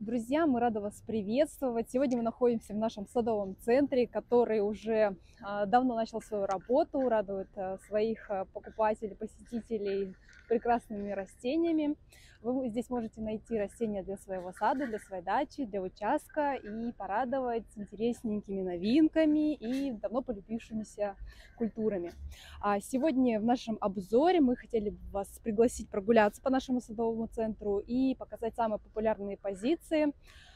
Друзья, мы рады вас приветствовать. Сегодня мы находимся в нашем садовом центре, который уже давно начал свою работу, радует своих покупателей, посетителей прекрасными растениями. Вы здесь можете найти растения для своего сада, для своей дачи, для участка и порадовать интересненькими новинками и давно полюбившимися культурами. Сегодня в нашем обзоре мы хотели бы вас пригласить прогуляться по нашему садовому центру и показать самые популярные позиции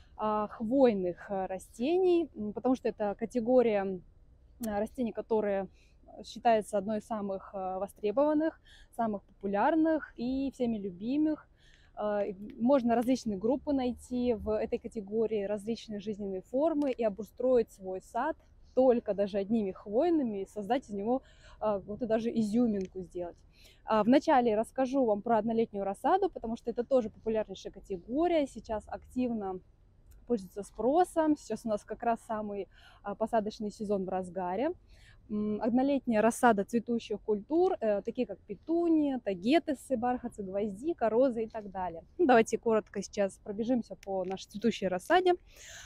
хвойных растений, потому что это категория растений, которые считается одной из самых востребованных, самых популярных и всеми любимых. Можно различные группы найти в этой категории, различные жизненные формы и обустроить свой сад только даже одними хвойными и создать из него вот и даже изюминку сделать. Вначале расскажу вам про однолетнюю рассаду, потому что это тоже популярнейшая категория, сейчас активно пользуется спросом, сейчас у нас как раз самый посадочный сезон в разгаре. Однолетняя рассада цветущих культур, такие как петуния, тагетесы, бархатцы, гвоздика, розы и так далее. Давайте коротко сейчас пробежимся по нашей цветущей рассаде.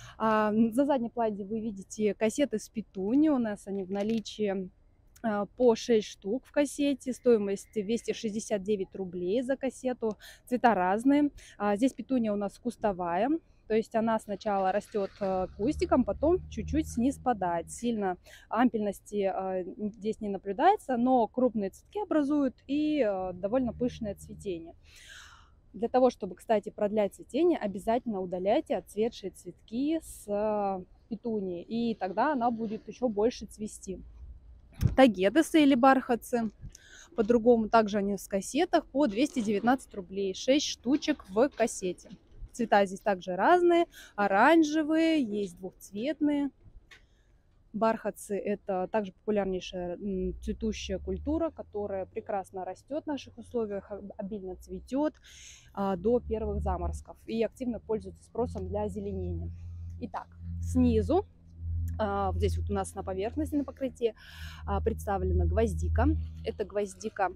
За задней плане вы видите кассеты с петунией, у нас они в наличии по 6 штук в кассете, стоимость 269 рублей за кассету, цвета разные. Здесь петуния у нас кустовая, то есть она сначала растет кустиком, потом чуть-чуть вниз падает. Сильно ампельности здесь не наблюдается, но крупные цветки образуют и довольно пышное цветение. Для того, чтобы, кстати, продлять цветение, обязательно удаляйте отцветшие цветки с петунии, и тогда она будет еще больше цвести. Тагетесы или бархатцы, по-другому, также они в кассетах, по 219 рублей, 6 штучек в кассете. Цвета здесь также разные, оранжевые, есть двухцветные. Бархатцы – это также популярнейшая цветущая культура, которая прекрасно растет в наших условиях, обильно цветет до первых заморозков и активно пользуется спросом для озеленения. Итак, снизу, здесь вот у нас на поверхности, на покрытии, представлена гвоздика. Это гвоздика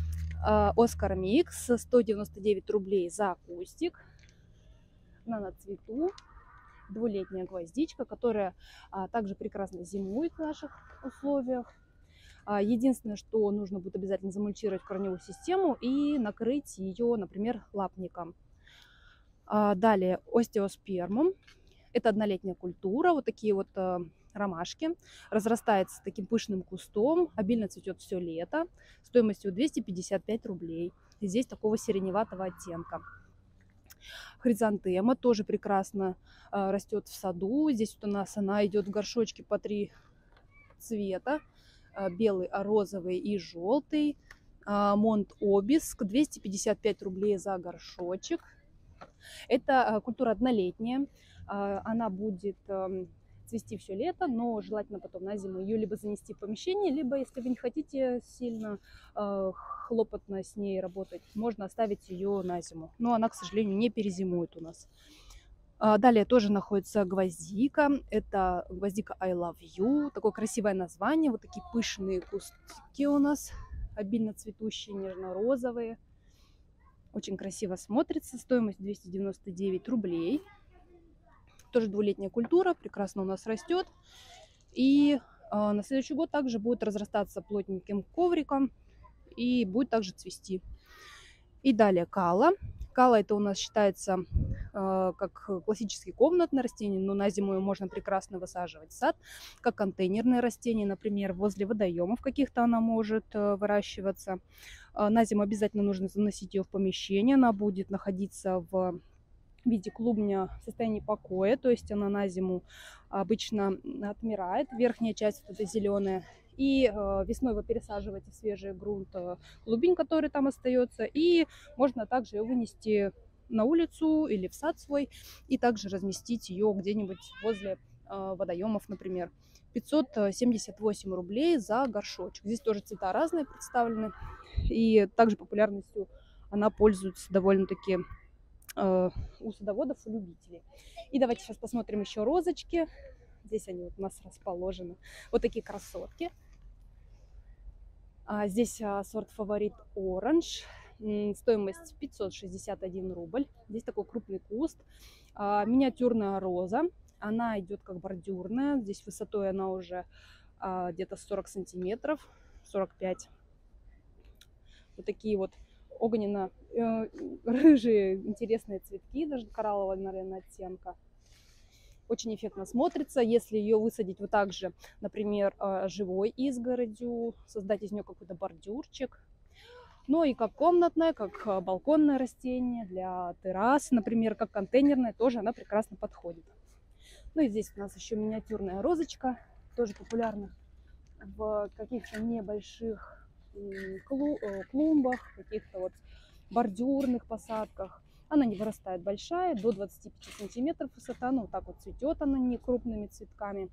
Оскар Микс, 199 рублей за кустик. Она на цвету, двулетняя гвоздичка, которая также прекрасно зимует в наших условиях. Единственное, что нужно будет обязательно замульчировать корневую систему и накрыть ее, например, лапником. Далее остеоспермум. Это однолетняя культура, вот такие вот ромашки. Разрастается таким пышным кустом, обильно цветет все лето, стоимостью 255 рублей. И здесь такого сиреневатого оттенка. Хризантема тоже прекрасно растет в саду. Здесь вот у нас она идет в горшочке по 3 цвета. Белый, розовый и желтый. Монт Обиск, 255 рублей за горшочек. Это культура однолетняя. Она будет цвести все лето, но желательно потом на зиму ее либо занести в помещение, либо, если вы не хотите сильно хлопотно с ней работать, можно оставить ее на зиму. Но она, к сожалению, не перезимует у нас. Далее тоже находится гвоздика. Это гвоздика I Love You. Такое красивое название. Вот такие пышные кустики у нас, обильно цветущие, нежно-розовые. Очень красиво смотрится. Стоимость 299 рублей. Тоже двулетняя культура, прекрасно у нас растет. И на следующий год также будет разрастаться плотненьким ковриком и будет также цвести. И далее кала. Кала это у нас считается как классический комнатное растение, но на зиму ее можно прекрасно высаживать в сад, как контейнерное растение, например, возле водоемов каких-то она может выращиваться. На зиму обязательно нужно заносить ее в помещение, она будет находиться в виде клубня в состоянии покоя, то есть она на зиму обычно отмирает, верхняя часть вот эта зеленая, и весной вы пересаживаете в свежий грунт клубень, который там остается, и можно также ее вынести на улицу или в сад свой и также разместить ее где-нибудь возле водоемов, например. 578 рублей за горшочек. Здесь тоже цвета разные представлены, и также популярностью она пользуется довольно-таки у садоводов и любителей. И давайте сейчас посмотрим еще розочки. Здесь они вот у нас расположены. Вот такие красотки. Здесь сорт фаворит Orange. Стоимость 561 рубль. Здесь такой крупный куст. Миниатюрная роза. Она идет как бордюрная. Здесь высотой она уже где-то 40 сантиметров, 45. Вот такие вот огненно-рыжие интересные цветки, даже кораллового, наверное, оттенка. Очень эффектно смотрится, если ее высадить вот так же, например, живой изгородью, создать из нее какой-то бордюрчик. Ну и как комнатное, как балконное растение, для террас, например, как контейнерное, тоже она прекрасно подходит. Ну и здесь у нас еще миниатюрная розочка, тоже популярна в каких-то небольших клумбах, каких-то вот бордюрных посадках. Она не вырастает большая, до 25 сантиметров высота, ну вот так вот цветет она не крупными цветками,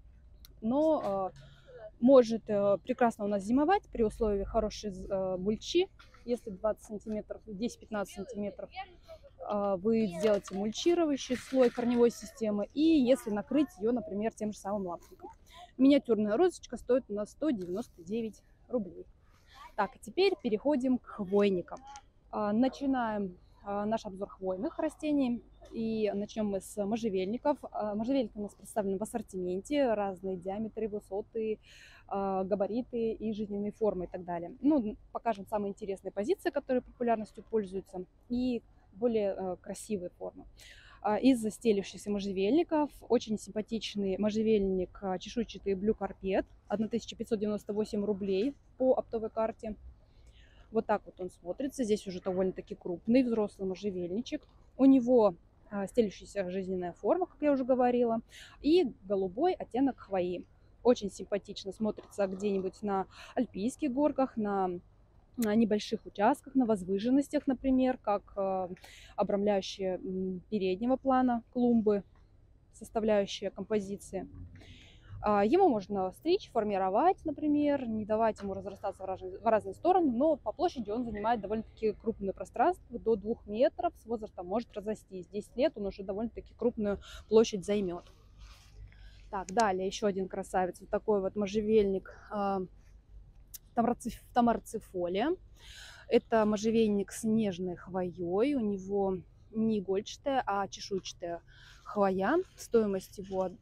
но может прекрасно у нас зимовать при условии хорошей мульчи. Если 20 сантиметров, 10-15 сантиметров вы сделаете мульчирующий слой корневой системы, и если накрыть ее, например, тем же самым лапником. Миниатюрная розочка стоит у нас 199 рублей. Так, а теперь переходим к хвойникам. Начинаем наш обзор хвойных растений. И начнем мы с можжевельников. Можжевельники у нас представлены в ассортименте, разные диаметры, высоты, габариты и жизненные формы и так далее. Ну, покажем самые интересные позиции, которые популярностью пользуются, и более красивые формы. Из стелющихся можжевельников очень симпатичный можжевельник чешуйчатый Blue Carpet, 1598 рублей по оптовой карте. Вот так вот он смотрится. Здесь уже довольно-таки крупный взрослый можжевельничек. У него стелющаяся жизненная форма, как я уже говорила, и голубой оттенок хвои. Очень симпатично смотрится где-нибудь на альпийских горках, на небольших участках, на возвышенностях, например, как обрамляющие переднего плана клумбы, составляющие композиции. Ему можно стричь, формировать, например, не давать ему разрастаться в разные стороны, но по площади он занимает довольно-таки крупное пространство, до 2 метров, с возрастом может разрастись. 10 лет он уже довольно-таки крупную площадь займет. Так, далее еще один красавец, вот такой вот можжевельник Тамарцифолия. Это можжевельник с нежной хвоей, у него не игольчатая, а чешуйчатая хвоя. Стоимость его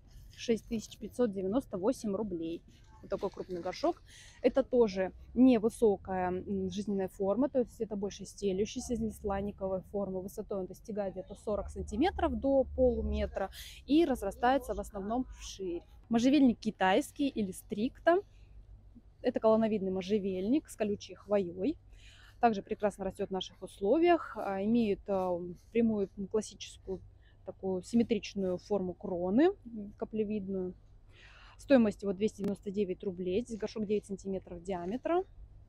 6598 рублей. Вот такой крупный горшок. Это тоже невысокая жизненная форма, то есть это больше стелющаяся листваниковой формы. Высотой он достигает где-то 40 сантиметров до полуметра и разрастается в основном вширь. Можжевельник китайский или стрикта. Это колоновидный можжевельник с колючей хвоей. Также прекрасно растет в наших условиях, имеет прямую классическую такую симметричную форму кроны, каплевидную. Стоимость его 299 рублей. Здесь горшок 9 сантиметров диаметра.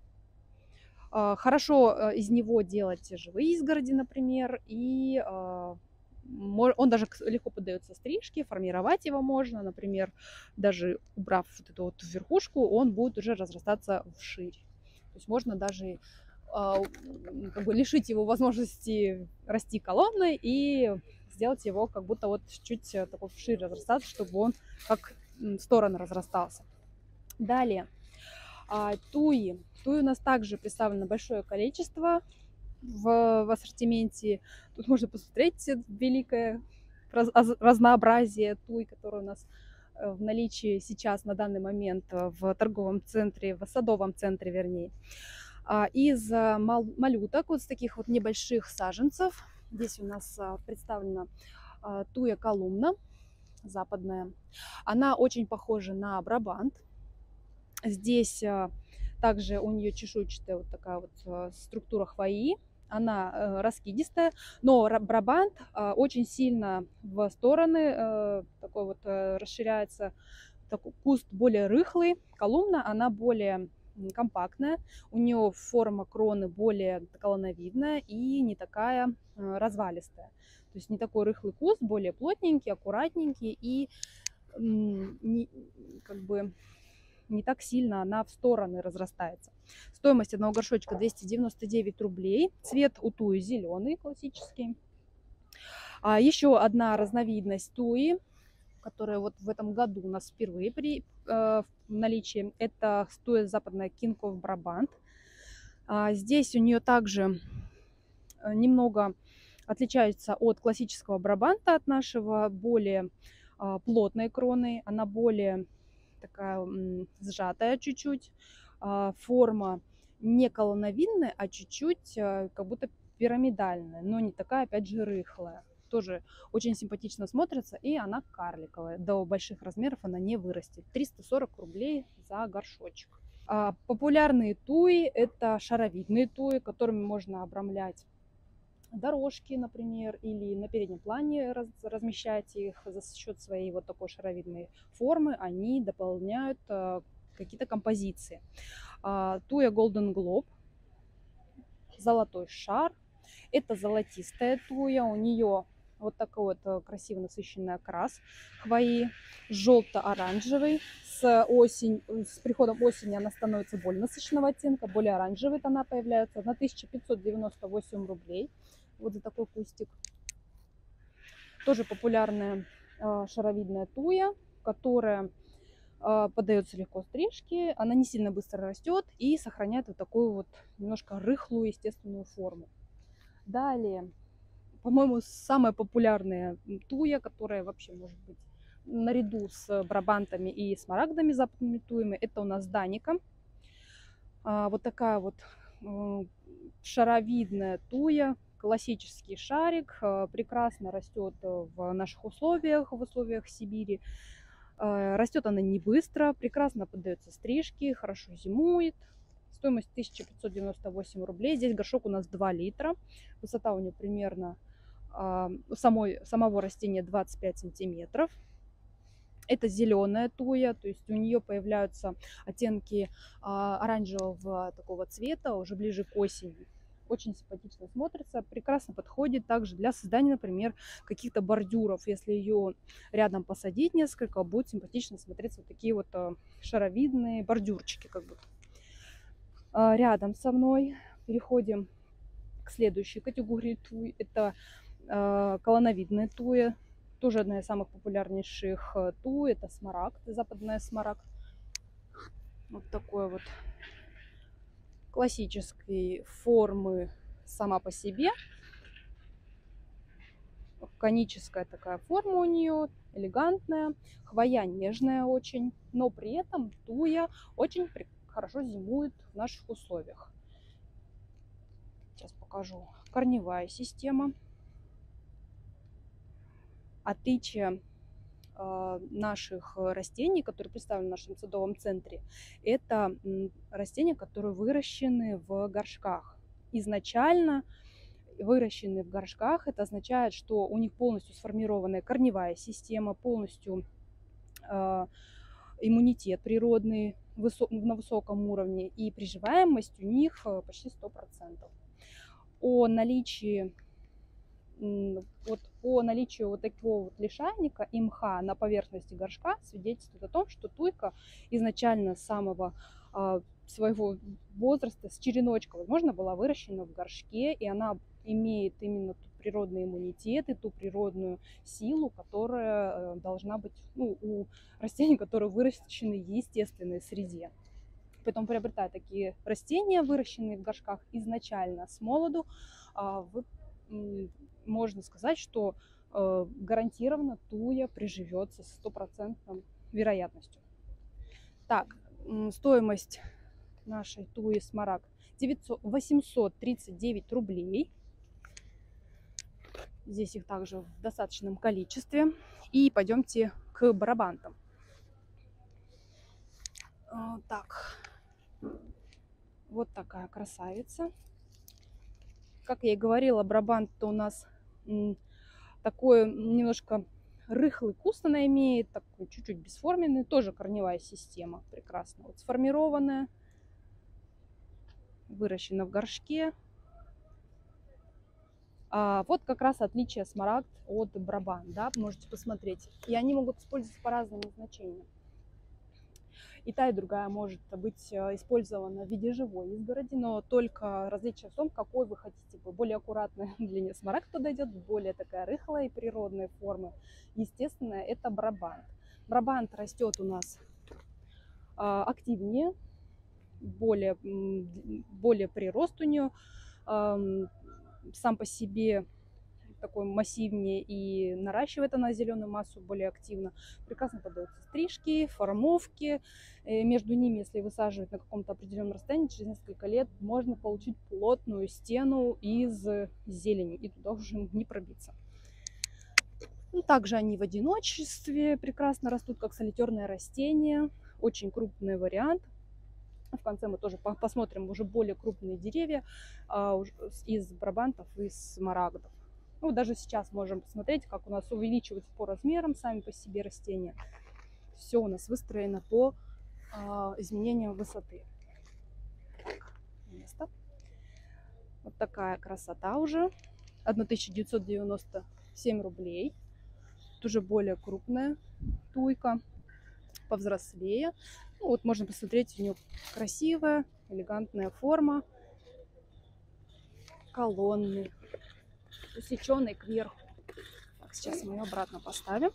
Хорошо из него делать живые изгороди, например, и он даже легко поддается стрижке, формировать его можно, например, даже убрав вот эту вот верхушку, он будет уже разрастаться вширь. То есть можно даже как бы лишить его возможности расти колонной и сделать его как будто вот чуть такой вширь разрастаться, чтобы он как стороны разрастался. Далее, туи. Туи у нас также представлено большое количество в ассортименте. Тут можно посмотреть великое разнообразие туй, которое у нас в наличии сейчас на данный момент в торговом центре, в садовом центре, вернее. Из малюток, вот с таких вот небольших саженцев, здесь у нас представлена туя колумна западная. Она очень похожа на брабант. Здесь также у нее чешуйчатая вот такая вот структура хвои. Она раскидистая, но брабант очень сильно в стороны такой вот расширяется. Такой куст более рыхлый. Колумна, она более компактная, у нее форма кроны более колоновидная и не такая развалистая. То есть не такой рыхлый куст, более плотненький, аккуратненький и как бы не так сильно она в стороны разрастается. Стоимость одного горшочка 299 рублей. Цвет у туи зеленый, классический. Еще одна разновидность туи, которая вот в этом году у нас впервые в наличии, это туя западная King of Brabant. Здесь у нее также немного Отличается от классического брабанта, от нашего, более плотной кроной. Она более такая сжатая чуть-чуть. Форма не колоновидная, а чуть-чуть как будто пирамидальная, но не такая, опять же, рыхлая. Тоже очень симпатично смотрится, и она карликовая. До больших размеров она не вырастет. 340 рублей за горшочек. Популярные туи – это шаровидные туи, которыми можно обрамлять дорожки, например, или на переднем плане размещать их за счет своей вот такой шаровидной формы. Они дополняют какие-то композиции. Туя Golden Globe, золотой шар. Это золотистая туя, у нее вот такой вот красивый насыщенный окрас хвои, желто-оранжевый. С приходом осени она становится более насыщенного оттенка, более оранжевый тона появляются. На 1598 рублей вот за такой кустик. Тоже популярная шаровидная туя, которая поддается легко стрижке, она не сильно быстро растет и сохраняет вот такую вот немножко рыхлую естественную форму. Далее, по-моему, самая популярная туя, которая вообще может быть наряду с брабантами и смарагдами, западными туями, это у нас даника. Вот такая вот шаровидная туя, классический шарик, прекрасно растет в наших условиях, в условиях Сибири. Растет она не быстро, прекрасно поддается стрижке, хорошо зимует. Стоимость 1598 рублей. Здесь горшок у нас 2 литра. Высота у нее примерно самого растения 25 сантиметров. Это зеленая туя, то есть у нее появляются оттенки оранжевого такого цвета уже ближе к осени. Очень симпатично смотрится, прекрасно подходит также для создания, например, каких-то бордюров. Если ее рядом посадить несколько, будет симпатично смотреться вот такие вот шаровидные бордюрчики как бы. Рядом со мной переходим к следующей категории туй. Это колоновидная туя. Тоже одна из самых популярнейших туй. Это смарагд, западная смарагд. Вот такой вот классической формы сама по себе. Коническая такая форма у нее, элегантная. Хвоя нежная очень, но при этом туя очень хорошо зимует в наших условиях. Сейчас покажу. Корневая система. Отличие наших растений, которые представлены в нашем садовом центре, это растения, которые выращены в горшках. Изначально выращены в горшках, это означает, что у них полностью сформированная корневая система, полностью иммунитет природный на высоком уровне, и приживаемость у них почти 100%. О наличии вот такого вот лишайника и мха на поверхности горшка свидетельствует о том, что туйка изначально с самого своего возраста, с череночка, возможно, была выращена в горшке, и она имеет именно тот природный иммунитет и ту природную силу, которая должна быть у растений, которые выращены в естественной среде. Поэтому, приобретая такие растения, выращенные в горшках изначально с молоду, можно сказать, что гарантированно туя приживется с 100% вероятностью. Так, стоимость нашей туи смарагд 839 рублей. Здесь их также в достаточном количестве. И пойдемте к брабантам. Так, вот такая красавица. Как я и говорила, брабант у нас такой немножко рыхлый куст она имеет, такой чуть-чуть бесформенный, тоже корневая система прекрасно вот сформированная, выращена в горшке. Вот как раз отличие смарагд от брабант, да, можете посмотреть. И они могут использоваться по разным назначениям. И та, и другая может быть использована в виде живой изгороди, но только различие в том, какой вы хотите. Более аккуратная длине смарагд подойдет, более такая рыхлая и природной формы. Естественно, это брабант. Брабант растет у нас активнее, более прирост у нее. Сам по себе такой массивнее и наращивает она зеленую массу более активно. Прекрасно поддаются стрижки, формовки. Между ними, если высаживать на каком-то определенном расстоянии, через несколько лет можно получить плотную стену из зелени, и туда уже не пробиться. Ну, также они в одиночестве прекрасно растут, как солитарное растение. Очень крупный вариант. В конце мы тоже посмотрим уже более крупные деревья из брабантов и смарагдов. Ну, даже сейчас можем посмотреть, как у нас увеличиваются по размерам сами по себе растения. Все у нас выстроено по изменениям высоты. Так, место. Вот такая красота уже. 1997 рублей. Тут уже более крупная туйка, повзрослее. Ну, вот можно посмотреть, у нее красивая, элегантная форма. Колонны, усеченный кверху. Так, сейчас мы ее обратно поставим.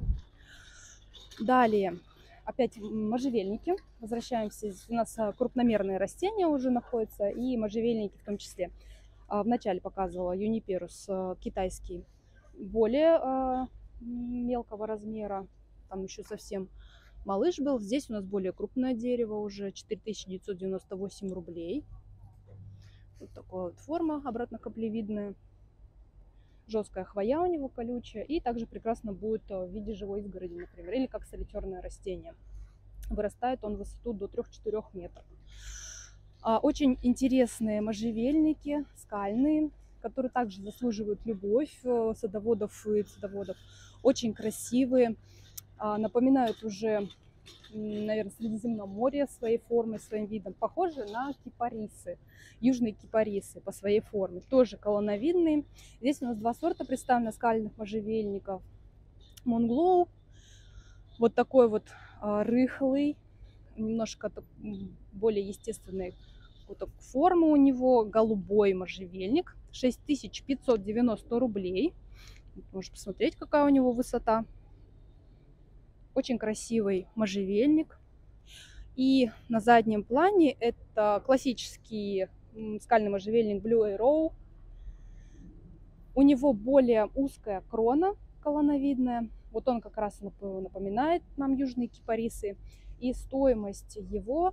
Далее, опять можжевельники. Возвращаемся. У нас крупномерные растения уже находятся, и можжевельники в том числе. Вначале показывала юниперус китайский, более мелкого размера. Там еще совсем малыш был. Здесь у нас более крупное дерево, уже 4998 рублей. Вот такая вот форма, обратно каплевидная. Жесткая хвоя у него, колючая. И также прекрасно будет в виде живой изгороди, например, или как солитарное растение. Вырастает он в высоту до 3-4 метров. Очень интересные можжевельники, скальные, которые также заслуживают любовь садоводов и садоводов. Очень красивые, напоминают уже, наверное, Средиземноморье своей формой, своим видом. Похожи на кипарисы, южные кипарисы по своей форме. Тоже колонновидные. Здесь у нас два сорта представлено скальных можжевельников. Монглоу, вот такой вот рыхлый, немножко более естественной вот формы у него. Голубой можжевельник, 6590 рублей. Можно посмотреть, какая у него высота. Очень красивый можжевельник. И на заднем плане это классический скальный можжевельник Blue Arrow. У него более узкая крона колонновидная. Вот он как раз напоминает нам южные кипарисы. И стоимость его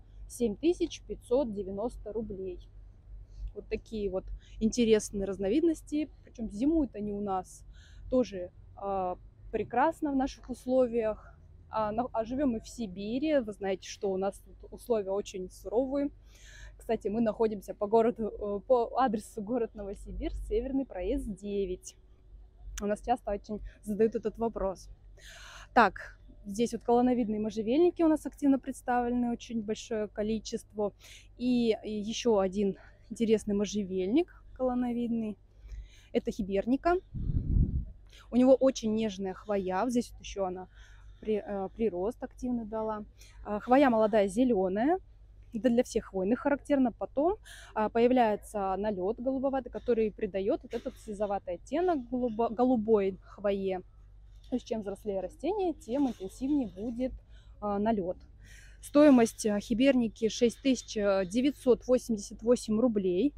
7590 рублей. Вот такие вот интересные разновидности. Причем зимуют они у нас тоже прекрасно в наших условиях. А живем мы в Сибири. Вы знаете, что у нас тут условия очень суровые. Кстати, мы находимся по адресу город Новосибирск, Северный проезд 9. У нас часто очень задают этот вопрос. Так, здесь вот колонновидные можжевельники у нас активно представлены, очень большое количество. И еще один интересный можжевельник колонновидный. Это хиберника. У него очень нежная хвоя. Здесь вот еще она прирост активно дала. Хвоя молодая зеленая. Это для всех хвойных характерно. Потом появляется налет голубоватый, который придает вот этот сизоватый оттенок голубой хвое. То есть чем взрослее растение, тем интенсивнее будет налет. Стоимость хиберники 6988 рублей.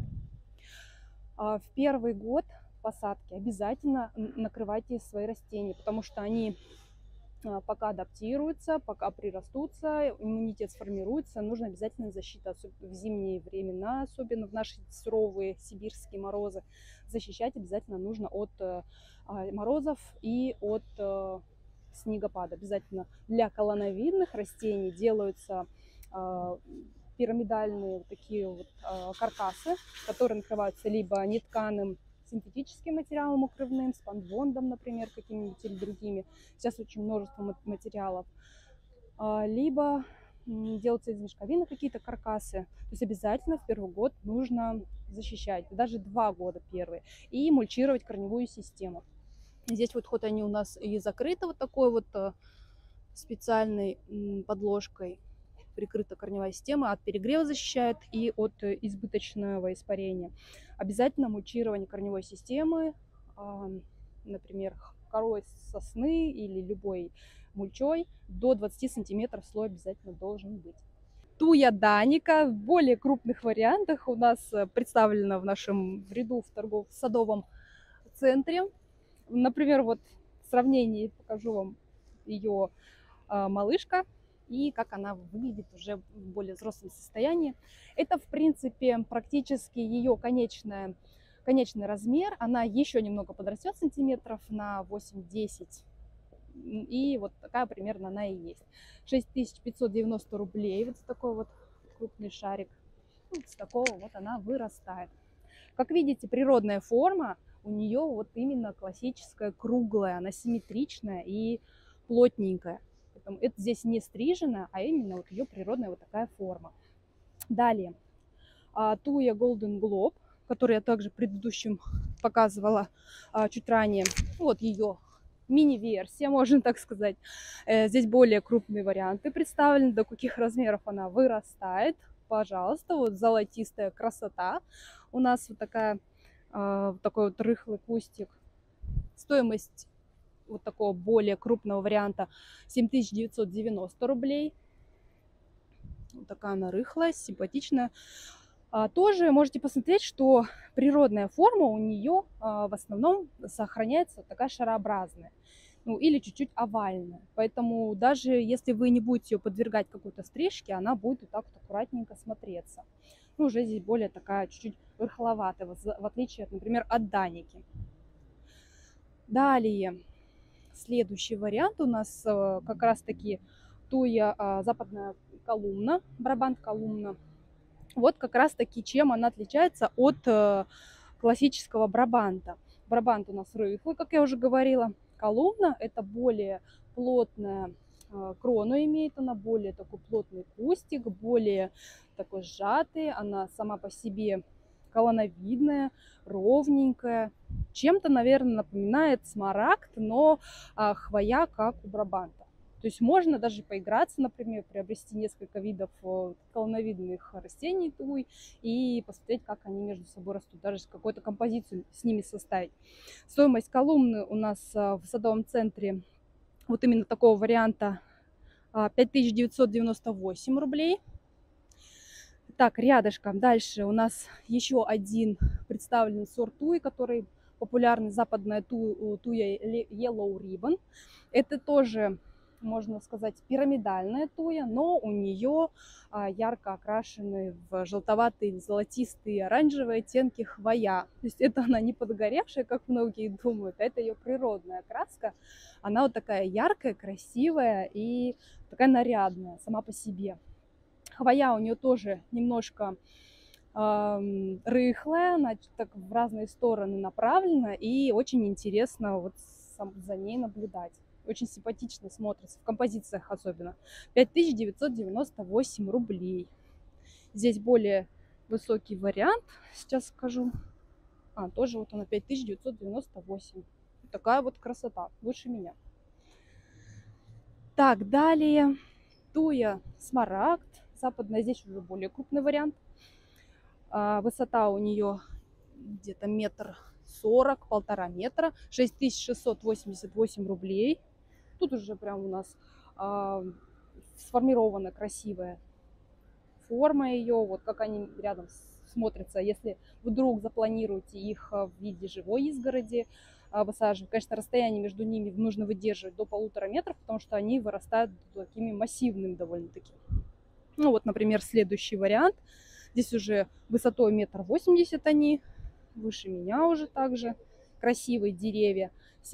В первый год посадки обязательно накрывайте свои растения, потому что они пока адаптируются, пока прирастутся, иммунитет сформируется, нужно обязательно защита в зимние времена, особенно в наши суровые сибирские морозы. Защищать обязательно нужно от морозов и от снегопада. Обязательно для колонновидных растений делаются пирамидальные такие вот каркасы, которые накрываются либо нетканым синтетическим материалом укрывным, спанбондом, например, какими-нибудь или другими. Сейчас очень множество материалов. Либо делаются из мешковины какие-то каркасы. То есть обязательно в первый год нужно защищать, даже 2 года первые, и мульчировать корневую систему. Здесь вот хоть они у нас и закрыты вот такой вот специальной подложкой, прикрыта корневая система, от перегрева защищает и от избыточного испарения. Обязательно мульчирование корневой системы, например, корой сосны или любой мульчой, до 20 сантиметров слой обязательно должен быть. Туя даника в более крупных вариантах у нас представлена в нашем ряду в садовом центре. Например, вот в сравнении покажу вам ее малышка и как она выглядит уже в более взрослом состоянии. Это, в принципе, практически ее конечный размер. Она еще немного подрастет сантиметров на 8-10. И вот такая примерно она и есть. 6590 рублей. Вот такой вот крупный шарик. Вот с такого вот она вырастает. Как видите, природная форма у нее вот именно классическая, круглая. Она симметричная и плотненькая. Поэтому это здесь не стрижено, а именно вот ее природная вот такая форма. Далее. Туя Golden Globe, который я также предыдущим показывала чуть ранее. Вот ее мини-версия, можно так сказать. Здесь более крупные варианты представлены, до каких размеров она вырастает. Пожалуйста, вот золотистая красота. У нас вот такой вот рыхлый кустик. Стоимость вот такого более крупного варианта 7990 рублей. Вот такая она рыхлая, симпатичная. Тоже можете посмотреть, что природная форма у нее в основном сохраняется такая шарообразная, ну или чуть-чуть овальная. Поэтому даже если вы не будете ее подвергать какой-то стрижке, она будет вот так вот аккуратненько смотреться. Ну, уже здесь более такая чуть-чуть рыхловатая, в отличие, например, от Даники. Далее, следующий вариант у нас как раз-таки туя западная колумна, Брабант колумна. Вот как раз-таки чем она отличается от классического Брабанта. Брабант у нас рыхлый, как я уже говорила. Колумна это более плотная крону имеет, она более такой плотный кустик, более такой сжатый. Она сама по себе колоновидная, ровненькая. Чем-то, наверное, напоминает смарагд, но хвоя как у Брабанта. То есть можно даже поиграться, например, приобрести несколько видов колоновидных растений туй и посмотреть, как они между собой растут, даже какую-то композицию с ними составить. Стоимость колумны у нас в садовом центре вот именно такого варианта 5998 рублей. Так, рядышком дальше у нас еще один представленный сорт туи, который популярный, западная туя Yellow Ribbon. Это тоже, можно сказать, пирамидальная туя, но у нее ярко окрашенные в желтоватые, золотистые, оранжевые оттенки хвоя. То есть это она не подгоревшая, как многие думают, это ее природная краска. Она вот такая яркая, красивая и такая нарядная сама по себе. Хвоя у нее тоже немножко рыхлая, она так в разные стороны направлена, и очень интересно вот за ней наблюдать. Очень симпатично смотрится, в композициях особенно. 5998 рублей. Здесь более высокий вариант, сейчас скажу. Тоже вот она 5998. Такая вот красота, выше меня. Так, далее туя смарагд. Западная, здесь уже более крупный вариант. Высота у нее где-то 1,40 м, 1,5 метра. 6688 рублей. Тут уже прям у нас сформирована красивая форма ее. Вот как они рядом смотрятся. Если вдруг запланируете их в виде живой изгороди высаживать, конечно, расстояние между ними нужно выдерживать до 1,5 метра, потому что они вырастают такими массивными довольно-таки. Ну вот, например, следующий вариант. Здесь уже высотой 1,80 м они, выше меня уже также. Красивые деревья.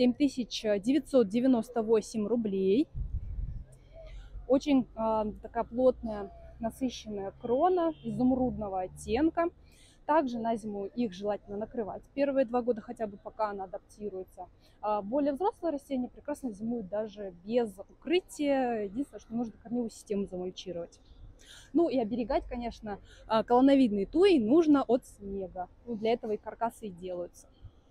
7998 рублей. Очень такая плотная, насыщенная крона изумрудного оттенка. Также на зиму их желательно накрывать первые 2 года, хотя бы пока она адаптируется. Более взрослые растения прекрасно зимуют даже без укрытия. Единственное, что нужно корневую систему замульчировать. Ну и оберегать, конечно, колоновидные туи нужно от снега. Ну, для этого и каркасы и делаются.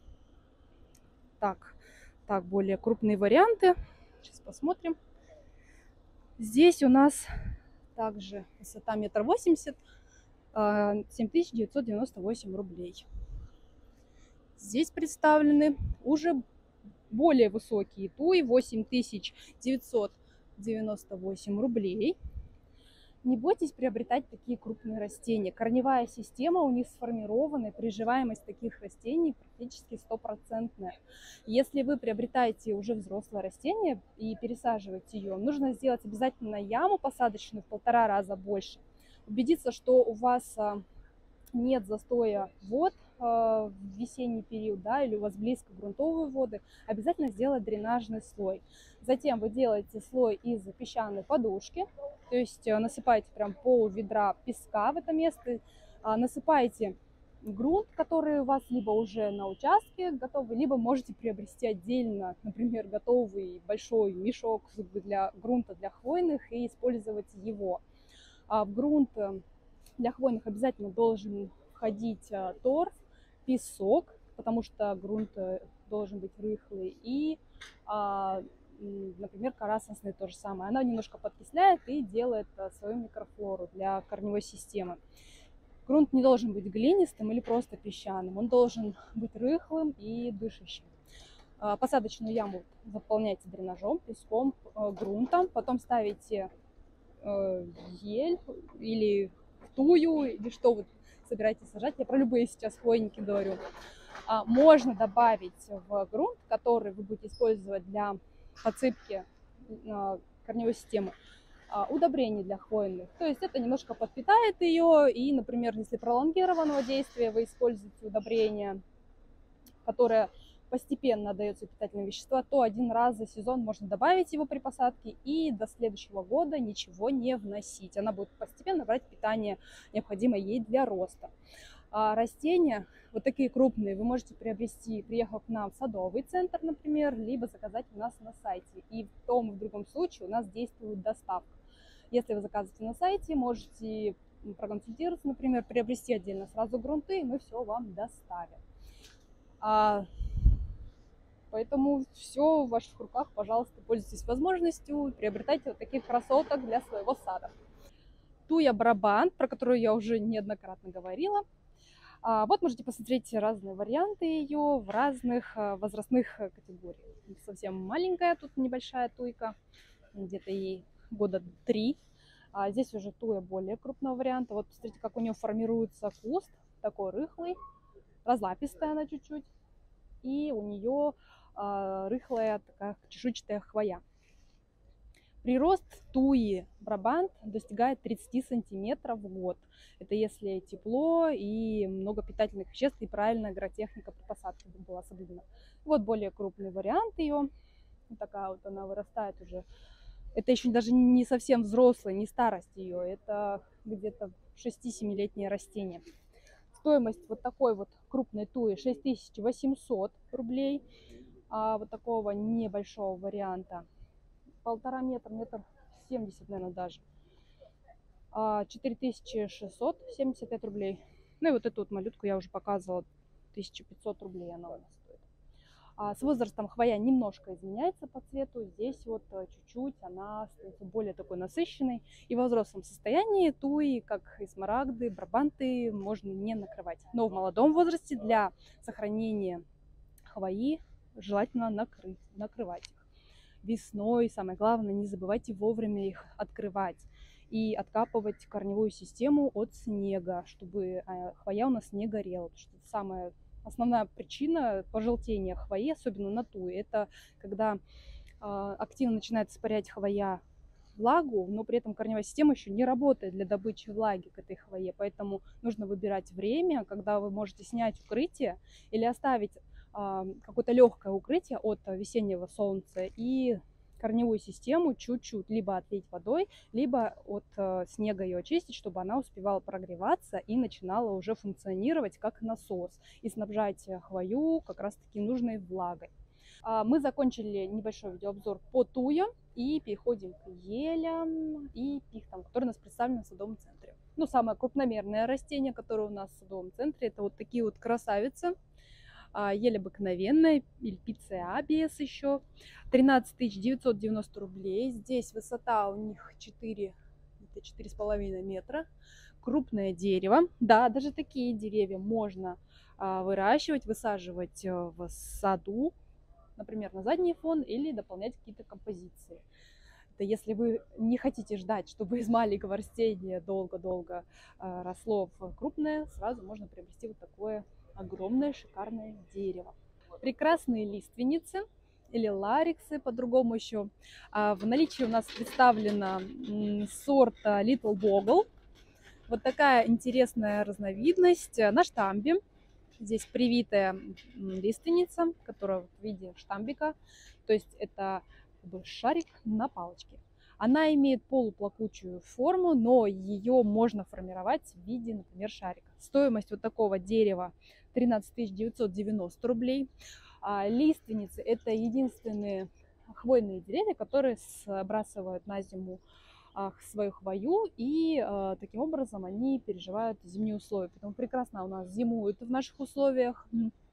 Так, более крупные варианты. Сейчас посмотрим. Здесь у нас также высота 1,80 м, 7998 рублей. Здесь представлены уже более высокие туи, 8998 рублей. Не бойтесь приобретать такие крупные растения. Корневая система у них сформирована, и приживаемость таких растений практически стопроцентная. Если вы приобретаете уже взрослое растение и пересаживаете ее, нужно сделать обязательно яму посадочную в 1,5 раза больше. Убедиться, что у вас нет застоя вод в весенний период, да, или у вас близко грунтовые воды, обязательно сделать дренажный слой. Затем вы делаете слой из песчаной подушки, то есть насыпаете прям пол ведра песка в это место, насыпаете грунт, который у вас либо уже на участке готовый, либо можете приобрести отдельно, например, готовый большой мешок для грунта для хвойных и использовать его. А в грунт для хвойных обязательно должен входить торф, песок, потому что грунт должен быть рыхлый, и, например, кора сосны то же самое. Она немножко подкисляет и делает свою микрофлору для корневой системы. Грунт не должен быть глинистым или просто песчаным, он должен быть рыхлым и дышащим. Посадочную яму заполняйте дренажом, песком, грунтом, потом ставите ель или тую, или что вы собираетесь сажать. Я про любые сейчас хвойники говорю. Можно добавить в грунт, который вы будете использовать для подсыпки корневой системы, удобрений для хвойных. То есть это немножко подпитает ее, и, например, если пролонгированного действия вы используете удобрение, которое постепенно дается питательные вещества, то 1 раз за сезон можно добавить его при посадке и до следующего года ничего не вносить. Она будет постепенно брать питание, необходимое ей для роста. Растения, вот такие крупные, вы можете приобрести, приехав к нам в садовый центр, например, либо заказать у нас на сайте. И в том и в другом случае у нас действует доставка. Если вы заказываете на сайте, можете проконсультироваться, например, приобрести отдельно сразу грунты, и мы все вам доставим. Поэтому все в ваших руках, пожалуйста, пользуйтесь возможностью, приобретайте вот таких красоток для своего сада. Туя Брабант, про которую я уже неоднократно говорила. Вот можете посмотреть разные варианты ее в разных возрастных категориях. Совсем маленькая тут небольшая туйка, где-то ей года 3. Здесь уже туя более крупного варианта. Вот посмотрите, как у нее формируется куст, такой рыхлый, разлапистая она чуть-чуть. И у нее рыхлая такая чешуйчатая хвоя. Прирост туи Брабант достигает 30 сантиметров в год. Это если тепло и много питательных веществ и правильная агротехника при посадке была соблюдена. Вот более крупный вариант ее. Вот такая вот она вырастает уже. Это еще даже не совсем взрослая, не старость ее. Это где-то 6-7-летнее растение. Стоимость вот такой вот крупной туи 6800 рублей. А вот такого небольшого варианта 1,5 метра, 1,70 м, наверное, даже. 4675 рублей. Ну и вот эту вот малютку я уже показывала, 1500 рублей она у нас стоит. С возрастом хвоя немножко изменяется по цвету. Здесь вот чуть-чуть она становится более такой насыщенной. И в взрослом состоянии туи, как и смарагды, брабанты, можно не накрывать. Но в молодом возрасте для сохранения хвои желательно накрывать их. Весной, самое главное, не забывайте вовремя их открывать и откапывать корневую систему от снега, чтобы хвоя у нас не горела. Потому что это самая основная причина пожелтения хвои, особенно на туи, это когда активно начинает испарять хвоя влагу, но при этом корневая система еще не работает для добычи влаги к этой хвое. Поэтому нужно выбирать время, когда вы можете снять укрытие или оставить какое-то легкое укрытие от весеннего солнца и корневую систему чуть-чуть либо отлить водой, либо от снега ее очистить, чтобы она успевала прогреваться и начинала уже функционировать как насос и снабжать хвою как раз-таки нужной влагой. Мы закончили небольшой видеообзор по туям и переходим к елям и пихтам, которые у нас представлены в садовом центре. Ну, самое крупномерное растение, которое у нас в садовом центре, это вот такие вот красавицы. Ель обыкновенная, Ильпиция абиес еще, 13 990 рублей. Здесь высота у них 4,5 метра. Крупное дерево. Да, даже такие деревья можно выращивать, высаживать в саду, например, на задний фон или дополнять какие-то композиции. это если вы не хотите ждать, чтобы из маленького растения долго-долго росло в крупное, сразу можно приобрести вот такое огромное шикарное дерево. Прекрасные лиственницы или лариксы по-другому еще. В наличии у нас представлена сорт Little Bogle. Вот такая интересная разновидность на штамбе. Здесь привитая лиственница, которая в виде штамбика. То есть это шарик на палочке. Она имеет полуплакучую форму, но ее можно формировать в виде, например, шарика. Стоимость вот такого дерева 13 990 рублей. Лиственницы – это единственные хвойные деревья, которые сбрасывают на зиму свою хвою, и таким образом они переживают зимние условия. Поэтому прекрасно у нас зимуют в наших условиях,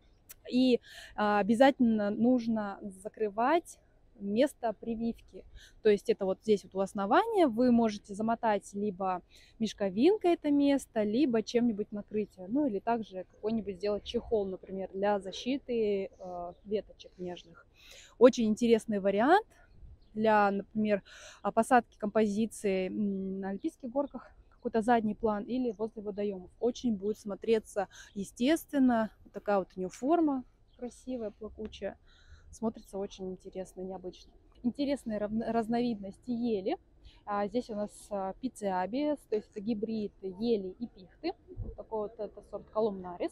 и обязательно нужно закрывать место прививки. То есть это вот здесь вот у основания вы можете замотать либо мешковинкой это место, либо чем-нибудь накрытие. Ну или также какой-нибудь сделать чехол, например, для защиты веточек нежных. Очень интересный вариант для, например, посадки композиции на альпийских горках, какой-то задний план или возле водоемов. Очень будет смотреться естественно. Вот такая вот у нее форма красивая, плакучая. Смотрится очень интересно, необычно. Интересные разновидности ели. Здесь у нас пициабиес, то есть это гибрид ели и пихты. Вот такой вот это сорт колумнарис.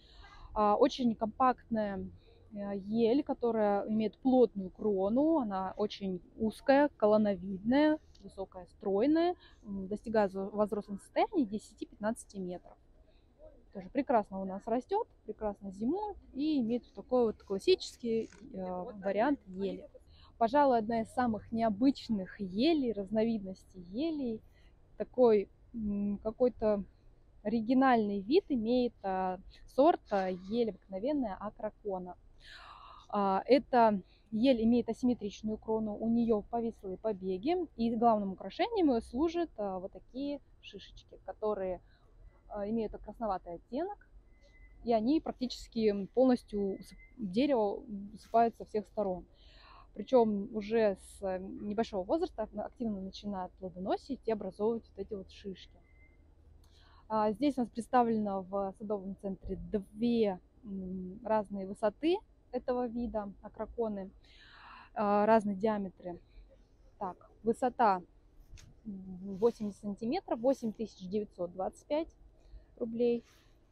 Очень компактная ель, которая имеет плотную крону, она очень узкая, колонновидная, высокая, стройная, достигает в взрослом состоянии 10-15 метров. Тоже прекрасно у нас растет, прекрасно зимует и имеет такой вот классический вариант ели. Пожалуй, одна из самых необычных елей, разновидностей елей, такой какой-то оригинальный вид имеет сорт ель обыкновенная акракона. Эта ель имеет асимметричную крону, у нее повислые побеги, и главным украшением ее служат вот такие шишечки, которые имеют красноватый оттенок, и они практически полностью дерево усыпают со всех сторон. Причем уже с небольшого возраста активно начинают плодоносить и образовывать вот эти вот шишки. Здесь у нас представлено в садовом центре две разные высоты этого вида акраконы, разные диаметры. Так, высота 80 сантиметров, 8925 рублей.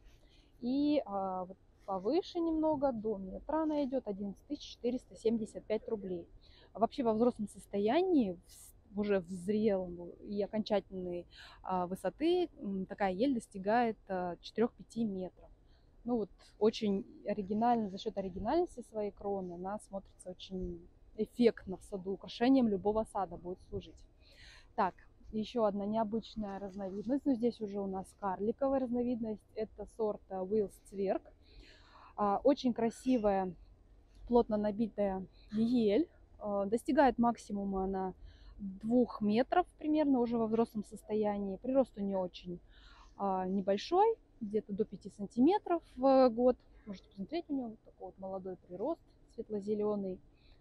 И вот повыше немного, до метра она идет, 11 475 рублей. Вообще во взрослом состоянии, уже в зрелом и окончательной высоты, такая ель достигает 4-5 метров. Ну вот очень оригинально, за счет оригинальности своей кроны она смотрится очень эффектно в саду, украшением любого сада будет служить. Так, еще одна необычная разновидность, но здесь уже у нас карликовая разновидность, это сорт Уиллс Цверк. Очень красивая, плотно набитая ель, достигает максимума она 2 метров примерно уже во взрослом состоянии. Прирост у нее очень небольшой, где-то до 5 сантиметров в год. Можете посмотреть, у нее вот такой вот молодой прирост, светло-зеленый.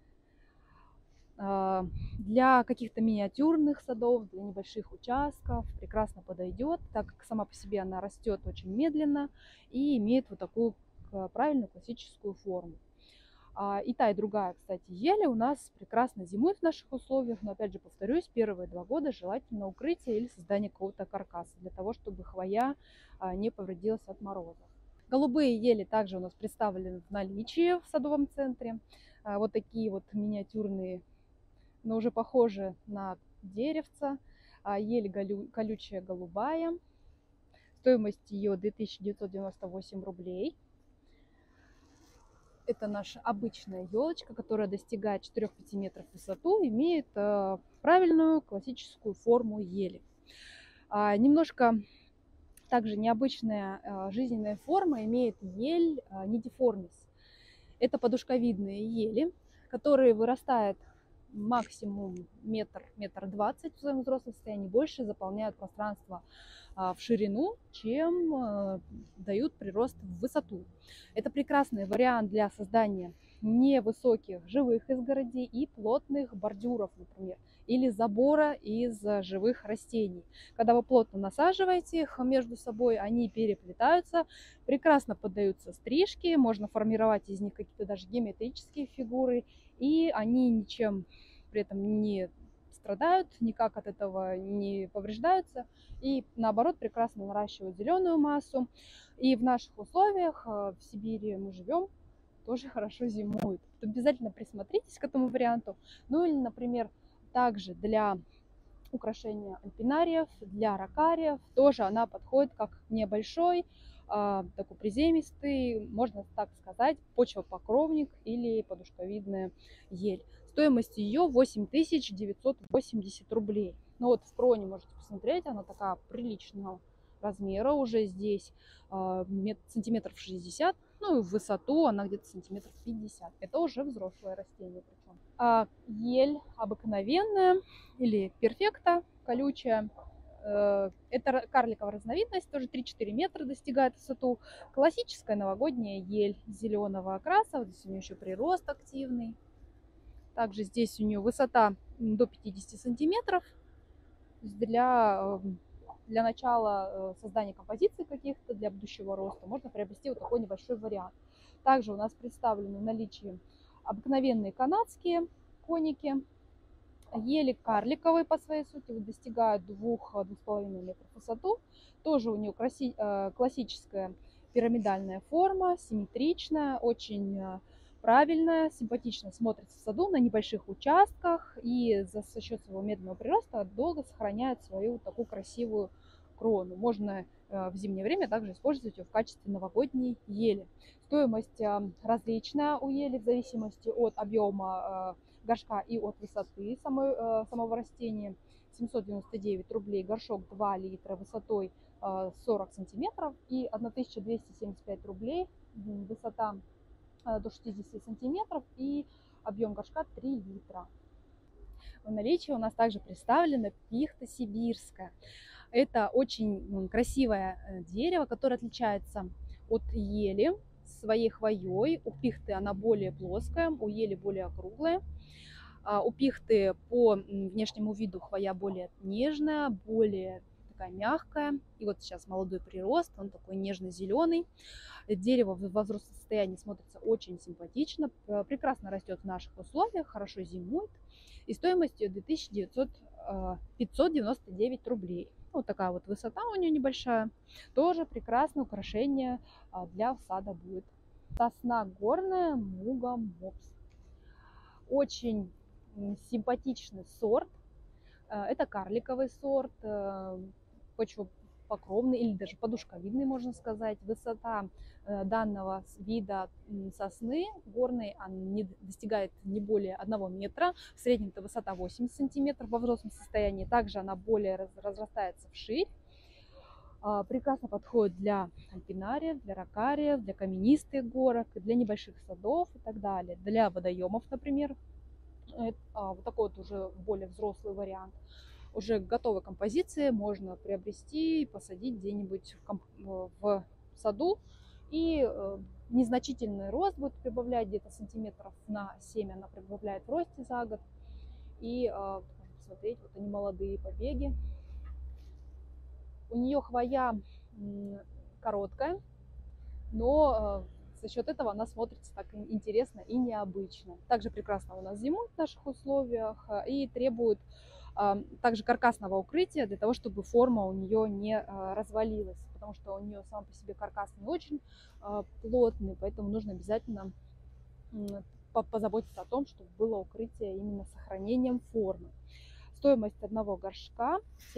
Для каких-то миниатюрных садов, для небольших участков прекрасно подойдет, так как сама по себе она растет очень медленно и имеет вот такую правильную классическую форму. И та, и другая, кстати, ели у нас прекрасно зимуют в наших условиях, но опять же повторюсь, первые 2 года желательно укрытие или создание какого-то каркаса, для того, чтобы хвоя не повредилась от мороза. Голубые ели также у нас представлены в наличии в садовом центре. Вот такие вот миниатюрные, но уже похожи на деревца. Ель колючая голубая. Стоимость ее 2998 рублей. Это наша обычная елочка, которая достигает 4-5 метров в высоту, имеет правильную классическую форму ели. Немножко также необычная жизненная форма имеет ель нидиформис. Это подушковидные ели, которые вырастают максимум метр 20 в своем взрослом состоянии, больше заполняют пространство в ширину, чем дают прирост в высоту. Это прекрасный вариант для создания невысоких живых изгородей и плотных бордюров, например, или забора из живых растений. Когда вы плотно насаживаете их между собой, они переплетаются, прекрасно поддаются стрижке, можно формировать из них какие-то даже геометрические фигуры, и они ничем при этом не страдают, никак от этого не повреждаются, и наоборот прекрасно наращивают зеленую массу. И в наших условиях, в Сибири мы живем, тоже хорошо зимуют. Обязательно присмотритесь к этому варианту. Ну или, например, также для украшения альпинариев, для ракариев тоже она подходит как небольшой, такой приземистый, можно так сказать, почвопокровник или подушковидная ель. Стоимость ее 8980 рублей. Ну вот в кроне можете посмотреть, она такая приличного размера уже здесь, сантиметров 60, ну и в высоту она где-то сантиметров 50. Это уже взрослое растение причем. Ель обыкновенная или перфекта колючая. Это карликовая разновидность, тоже 3-4 метра достигает высоту. Классическая новогодняя ель зеленого окраса, вот здесь у нее еще прирост активный. Также здесь у нее высота до 50 сантиметров. Для начала создания композиций каких-то, для будущего роста, можно приобрести вот такой небольшой вариант. Также у нас представлены в наличии обыкновенные канадские коники. Ели карликовые по своей сути, достигают 2-2,5 метров в высоту. Тоже у нее классическая пирамидальная форма, симметричная, очень правильная, симпатично смотрится в саду на небольших участках и за счет своего медленного прироста долго сохраняет свою такую красивую крону. Можно в зимнее время также использовать ее в качестве новогодней ели. Стоимость различная у ели в зависимости от объема горшка и от высоты самого растения. 799 рублей горшок 2 литра высотой 40 сантиметров и 1275 рублей высота до 60 сантиметров и объем горшка 3 литра. В наличии у нас также представлена пихта сибирская. Это очень красивое дерево, которое отличается от ели своей хвоей. У пихты она более плоская, у ели более округлая. У пихты по внешнему виду хвоя более нежная, более такая мягкая. И вот сейчас молодой прирост, он такой нежно-зеленый. Дерево в взрослом состоянии смотрится очень симпатично, прекрасно растет в наших условиях, хорошо зимует. И стоимостью 599 рублей. Вот такая вот высота у нее небольшая. Тоже прекрасное украшение для сада будет. Сосна горная Муга Мопс. Очень симпатичный сорт. Это карликовый сорт, почвопокровный или даже подушковидный, можно сказать. Высота данного вида сосны горной достигает не более 1 метра. В среднем это высота 80 сантиметров во взрослом состоянии. Также она более разрастается вширь. Прекрасно подходит для альпинариев, для ракариев, для каменистых горок, для небольших садов и так далее. Для водоемов, например. Вот такой вот уже более взрослый вариант. Уже готовой композиции можно приобрести и посадить где-нибудь в саду. И незначительный рост будет прибавлять, где-то сантиметров на 7 она прибавляет в росте за год. И можно посмотреть, вот они молодые побеги. У нее хвоя короткая, но за счет этого она смотрится так интересно и необычно. Также прекрасно у нас зимует в наших условиях и требует также каркасного укрытия для того, чтобы форма у нее не развалилась, потому что у нее сам по себе каркас не очень плотный, поэтому нужно обязательно позаботиться о том, чтобы было укрытие именно с сохранением формы. Стоимость одного горшка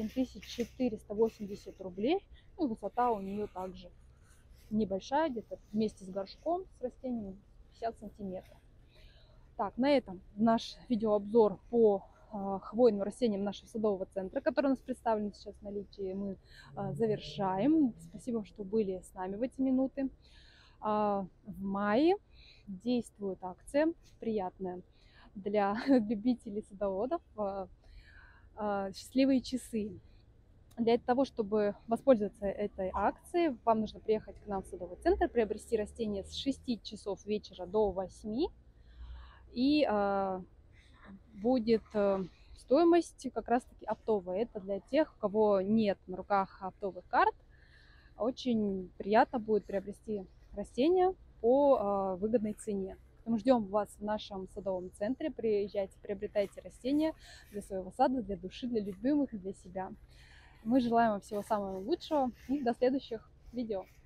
7480 рублей, ну, высота у нее также небольшая, где-то вместе с горшком, с растением 50 сантиметров. Так, на этом наш видеообзор по хвойным растениям нашего садового центра, который у нас представлен сейчас в наличии, мы завершаем. Спасибо, что были с нами в эти минуты. В мае действует акция приятная для любителей садоводов «Счастливые часы». Для того, чтобы воспользоваться этой акцией, вам нужно приехать к нам в садовый центр, приобрести растения с 6 часов вечера до 8. И будет стоимость как раз-таки оптовая. Это для тех, у кого нет на руках оптовых карт. Очень приятно будет приобрести растения по выгодной цене. Поэтому ждем вас в нашем садовом центре. Приезжайте, приобретайте растения для своего сада, для души, для любимых и для себя. Мы желаем вам всего самого лучшего и до следующих видео.